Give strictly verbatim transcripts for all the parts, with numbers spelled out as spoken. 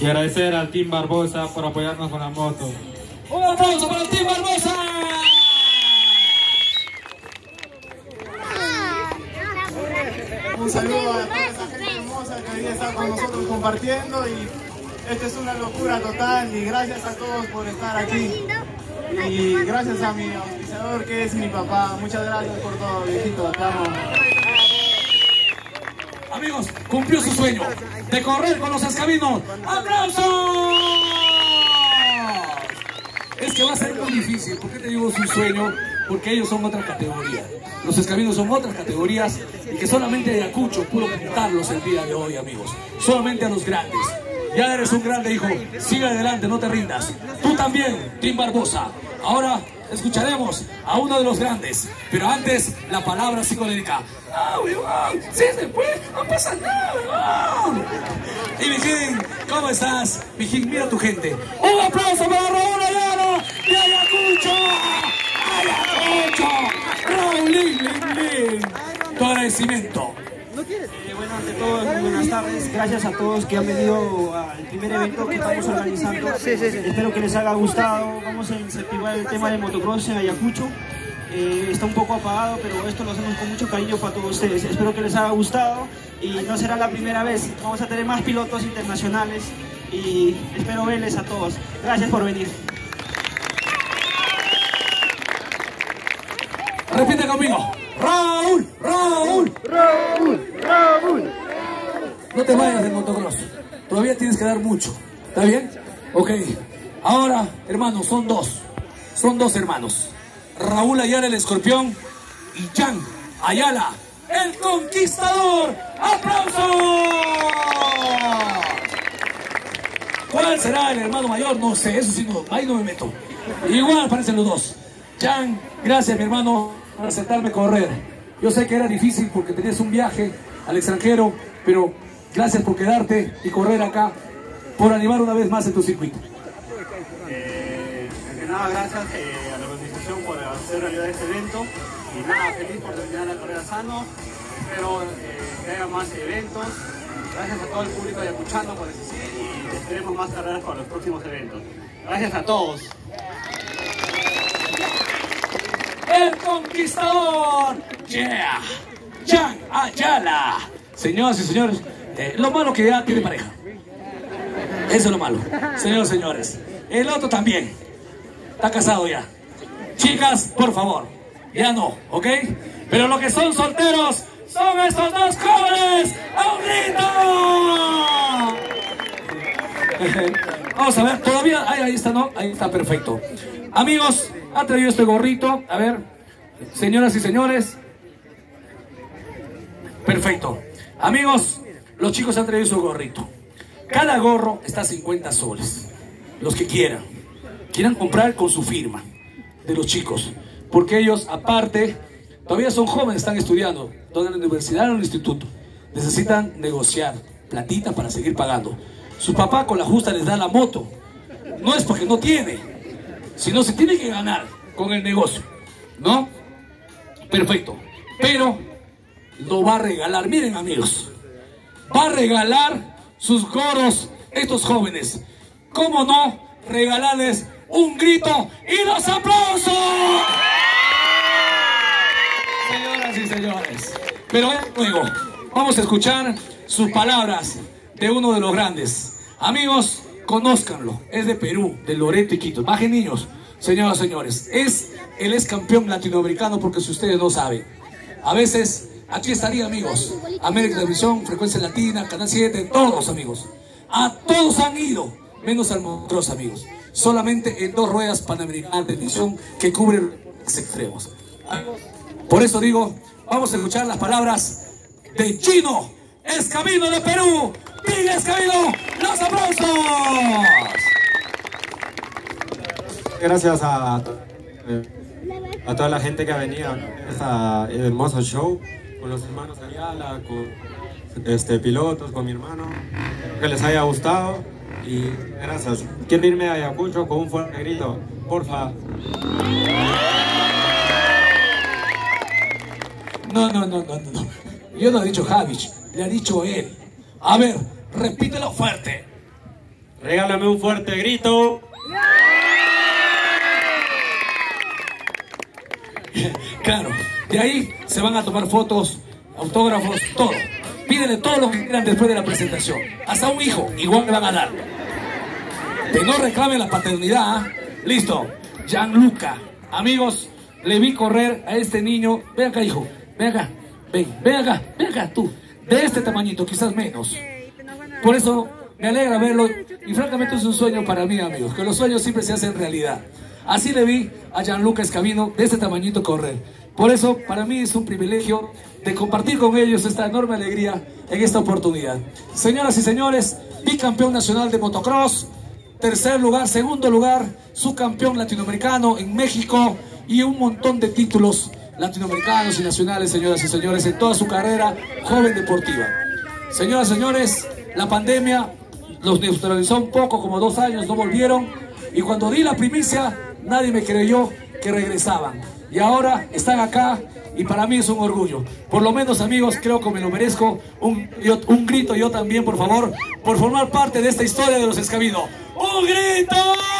Y agradecer al Team Barbosa por apoyarnos con la moto. ¡Un aplauso para el Team Barbosa! Un saludo a toda esa gente hermosa que hoy día está con nosotros compartiendo, y esta es una locura total, y gracias a todos por estar aquí. Y gracias a mi auspiciador que es mi papá. Muchas gracias por todo, viejito. Te amo. Amigos, cumplió su sueño de correr con los escabinos. ¡Aplausos! Es que va a ser muy difícil. ¿Por qué te digo su sueño? Porque ellos son otra categoría. Los escabinos son otras categorías y que solamente Ayacucho pudo pintarlos el día de hoy, amigos. Solamente a los grandes. Ya eres un grande, hijo. Sigue adelante, no te rindas. Tú también, Team Barbosa. Ahora escucharemos a uno de los grandes. Pero antes, la palabra psicodélica. ¡Ah, weón! ¡Sí se puede! ¡No pasa nada, weón! Y Mijín, ¿cómo estás? Mijín, mira tu gente. ¡Un aplauso para Raúl Ayala de Ayacucho! ¡Ayacucho! ¡Raúl Lin! Tu agradecimiento. Eh, bueno, ante todo, muy buenas tardes. Gracias a todos que han venido al primer evento que estamos organizando. Sí, sí, sí. Espero que les haya gustado. Vamos a incentivar el tema de motocross en Ayacucho. Eh, está un poco apagado, pero esto lo hacemos con mucho cariño para todos ustedes. Espero que les haya gustado y no será la primera vez. Vamos a tener más pilotos internacionales y espero verles a todos. Gracias por venir. Repite conmigo. Raúl, Raúl, Raúl, Raúl. no te vayas del motocross. Todavía tienes que dar mucho. ¿Está bien? Ok. Ahora, hermanos, son dos. Son dos hermanos. Raúl Ayala, el escorpión, y Jan Ayala, el conquistador. ¡Aplausos! ¿Cuál será el hermano mayor? No sé, eso sí, no, ahí no me meto. Igual parecen los dos. Jan, gracias, mi hermano, por aceptarme correr. Yo sé que era difícil porque tenías un viaje al extranjero, pero gracias por quedarte y correr acá, por animar una vez más en tu circuito. Eh, de nada, gracias eh, a la organización por hacer realidad este evento. Y nada, feliz por terminar la carrera sano. Espero eh, que haya más eventos. Gracias a todo el público de Ayacuchano por asistir y esperemos más carreras para los próximos eventos. Gracias a todos. ¡El conquistador! ¡Yeah! ¡Jan Ayala! Señoras y señores, eh, lo malo que ya tiene pareja. Eso es lo malo. Señores y señores. El otro también. Está casado ya. Chicas, por favor. Ya no, ¿ok? Pero los que son solteros son estos dos jóvenes. ¡A un grito! Vamos a ver, todavía. Ahí, ahí está, ¿no? Ahí está, perfecto. Amigos, ha traído este gorrito. A ver, señoras y señores. Perfecto. Amigos, los chicos han traído su gorrito. Cada gorro está a cincuenta soles. Los que quieran. Quieran comprar con su firma. De los chicos. Porque ellos, aparte, todavía son jóvenes, están estudiando. Donde en la universidad o en el instituto. Necesitan negociar platita para seguir pagando. Su papá con la justa les da la moto. No es porque no tiene, sino se tiene que ganar con el negocio, ¿no? Perfecto. Pero lo va a regalar. Miren, amigos, va a regalar sus gorros estos jóvenes. ¿Cómo no regalarles un grito y los aplausos? Señoras y señores, pero luego vamos a escuchar sus palabras de uno de los grandes. Amigos, conózcanlo, es de Perú, de Loreto y Quito. Bajen, niños. Señoras y señores, es el ex campeón latinoamericano, porque si ustedes no saben, a veces aquí estaría, amigos, América Televisión, Frecuencia Latina, Canal siete, todos, amigos. A todos han ido, menos al motocross, amigos. Solamente en dos ruedas Panamericana de Televisión que cubren los extremos. Por eso digo, vamos a escuchar las palabras de Gino Escabino de Perú. ¡Tigre Escabino! ¡Los aplausos! Gracias a, a toda la gente que ha venido a este hermoso show, con los hermanos Ayala, con este, pilotos, con mi hermano. Que les haya gustado y gracias. Quiero irme a Ayacucho con un fuerte grito, porfa. No, no, no, no, no. Yo no he dicho Javich, le ha dicho él. A ver, repítelo fuerte. Regálame un fuerte grito. Claro, de ahí se van a tomar fotos, autógrafos, todo. Pídele todo lo que quieran después de la presentación. Hasta un hijo, igual le van a dar. Que no reclamen la paternidad. ¿eh? Listo. Gianluca. Amigos, le vi correr a este niño. Ven acá, hijo. Ven acá. Ven, ven acá. Ven acá, tú. De este tamañito, quizás menos. Por eso me alegra verlo. Y francamente es un sueño para mí, amigos. Que los sueños siempre se hacen realidad. Así le vi a Gianluca Escabino de este tamañito correr. Por eso, para mí es un privilegio de compartir con ellos esta enorme alegría en esta oportunidad. Señoras y señores, bicampeón nacional de motocross, tercer lugar, segundo lugar, subcampeón latinoamericano en México y un montón de títulos latinoamericanos y nacionales, señoras y señores, en toda su carrera joven deportiva. Señoras y señores, la pandemia los neutralizó un poco, como dos años, no volvieron, y cuando di la primicia, nadie me creyó que regresaban. Y ahora están acá y para mí es un orgullo. Por lo menos, amigos, creo que me lo merezco. Un, yo, un grito yo también, por favor, por formar parte de esta historia de los Escabino. ¡Un grito!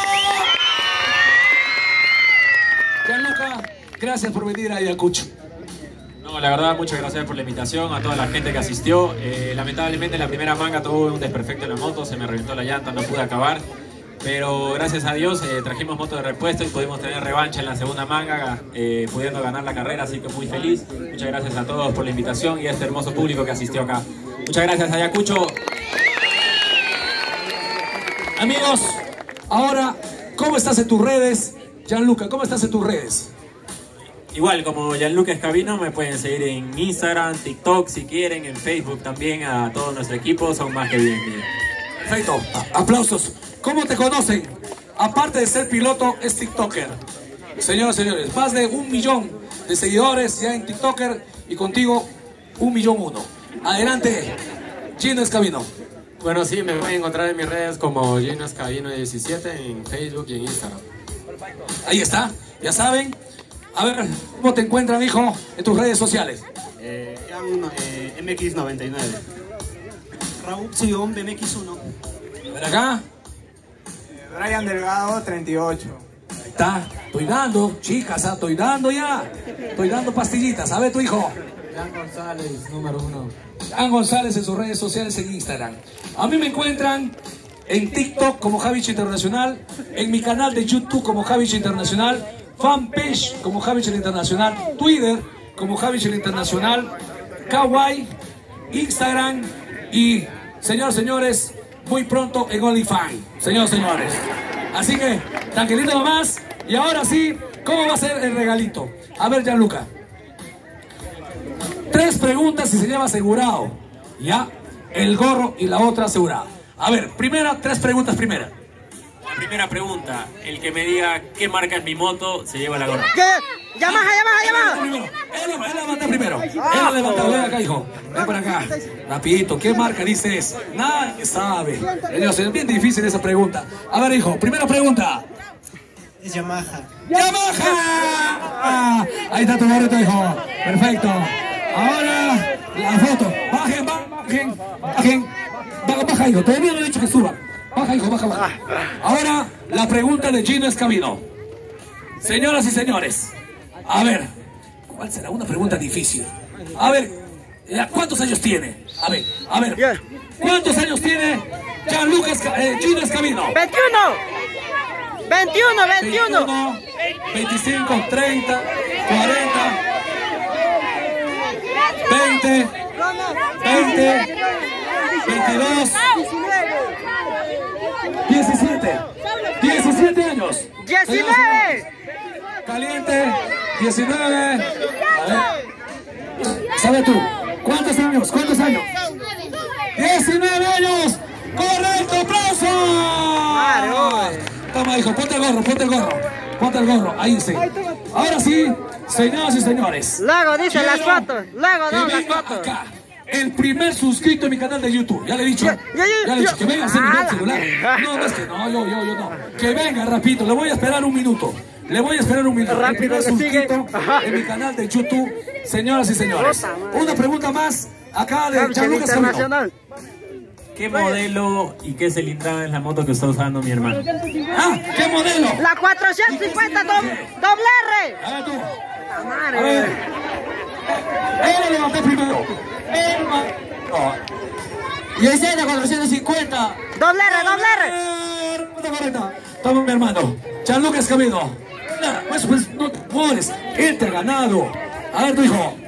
Gianluca, gracias por venir a Ayacucho. No, la verdad, muchas gracias por la invitación, a toda la gente que asistió. Eh, lamentablemente en la primera manga tuve un desperfecto en la moto, se me reventó la llanta, no pude acabar. Pero gracias a Dios eh, trajimos moto de repuesto y pudimos tener revancha en la segunda manga, eh, pudiendo ganar la carrera, así que muy feliz. Muchas gracias a todos por la invitación y a este hermoso público que asistió acá. Muchas gracias, Ayacucho. Amigos, ahora, ¿cómo estás en tus redes? Gianluca, ¿cómo estás en tus redes? Igual, como Gianluca Escabino, me pueden seguir en Instagram, TikTok, si quieren, en Facebook también. A todo nuestro equipo, son más que bienvenidos. Perfecto, aplausos. ¿Cómo te conocen? Aparte de ser piloto, es TikToker. Señoras y señores, más de un millón de seguidores ya en TikToker y contigo un millón uno. Adelante, Gino Escabino. Bueno, sí, me pueden encontrar en mis redes como Gino Escabino diecisiete en Facebook y en Instagram. Ahí está, ya saben. A ver, ¿cómo te encuentran, hijo, en tus redes sociales? Eh, eh, M X noventa y nueve. Raúl Sion, B M X uno. A ver acá. Brian Delgado, treinta y ocho. Ahí está. Estoy dando, chicas, ¿ah? Estoy dando ya. Estoy dando pastillitas. A ver, tu hijo. Jan González, número uno. Jan González en sus redes sociales en Instagram. A mí me encuentran en TikTok como Javich Internacional, en mi canal de YouTube como Javich Internacional, fanpage como Javich Internacional, Twitter como Javich Internacional, Kawaii, Instagram y, señores, señores, muy pronto en OnlyFans, señores, señores. Así que, tranquilito nomás. Y ahora sí, ¿cómo va a ser el regalito? A ver, Gianluca. Tres preguntas y se lleva asegurado. Ya, el gorro y la otra asegurada. A ver, primera, tres preguntas primera. La primera pregunta, el que me diga qué marca es mi moto, se lleva la gorra. ¿Qué? ¡Llamaja, llamaja, llamaja! Él la levanta primero. Él la levanta. Ven acá, hijo. Ven para acá. Rapidito, ¿qué marca dices? Nadie sabe. Es bien difícil esa pregunta. A ver, hijo, primera pregunta. Es Yamaha. ¡Yamaha! Ah, ahí está tu gorrito, hijo. Perfecto. Ahora, la foto. Bajen, bajen, bajen. Baja, baja, hijo. Todavía no he dicho que suba. Baja, hijo, baja, baja. Ahora, la pregunta de Gino Escabino. Señoras y señores, a ver, ¿cuál será una pregunta difícil? A ver, ¿cuántos años tiene? A ver, a ver, ¿cuántos años tiene Gianluca Esca eh, Gino Escabino? veintiuno. veintiuno, veintiuno. veinticinco, treinta, cuarenta, veinte, veinte, veintidós, diecisiete, diecisiete años. diecinueve. Caliente, diecinueve. A ver. ¿Sabes tú? ¿Cuántos años? ¿Cuántos años? diecinueve años. ¡Correcto, aplauso! Toma, hijo, ponte el gorro, ponte el gorro. Ponte el gorro, ahí sí. Ahora sí, señoras y señores. Luego dice las fotos. Luego no, las venga fotos. acá el primer suscrito en mi canal de YouTube. Ya le he dicho. Ya, ya, ya, ya le he dicho ya. que venga a hacer mi Ah, celular. No, no es que no, yo, yo, yo no. Que venga, rapidito. Le voy a esperar un minuto. Le voy a esperar un minuto. Rápido, el primer que sigue. suscrito en mi canal de YouTube. Señoras y señores. Una pregunta más acá de Gianluca Escabino. Internacional. ¿Qué modelo y qué cilindrada es la moto que está usando mi hermano? ¿Ah? ¿Qué modelo? La cuatrocientos cincuenta doble R. A ver tú. La A madre. ver. Él le levanté primero. Él ma- no. Y ese es de cuatrocientos cincuenta. Doble R, doble R. Puta correcta. Toma mi hermano. Gianluca Escobedo. Pues, pues, no te pones. Él te ha ganado. A ver tu hijo.